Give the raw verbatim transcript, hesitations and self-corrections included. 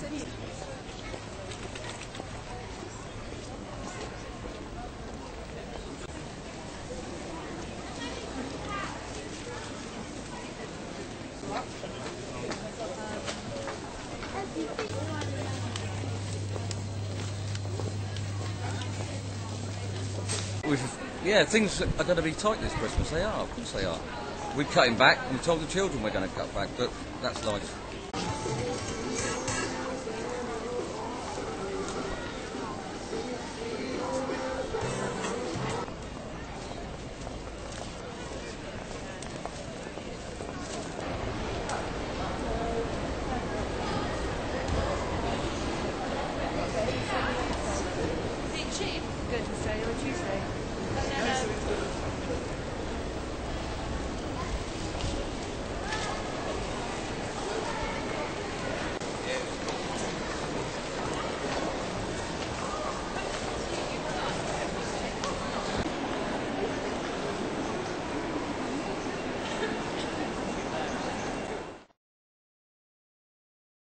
We've, yeah, things are going to be tight this Christmas. They are, of course they are. We're cutting back. We told the children we're going to cut back, but that's life.